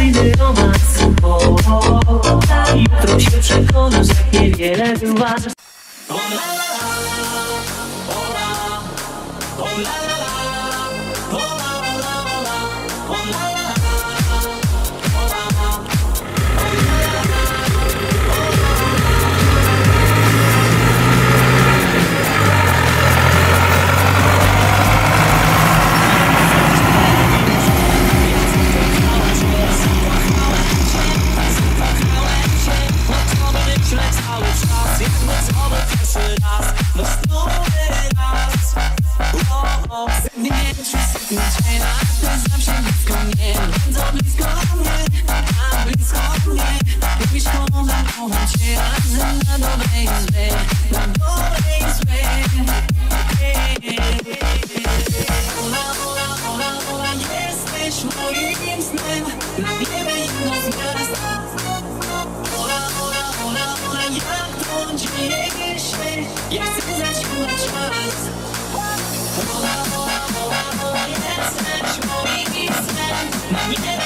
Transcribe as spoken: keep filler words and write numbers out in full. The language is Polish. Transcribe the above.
fajny romans. O, o, o, a jutro się przekonasz, jak niewiele była. O la la la, o la, o la la la, o la la la, o la la la, o la la. Ja chcę zatrzymać czas. Ola, ola, ola, ola, jesteś moim snem.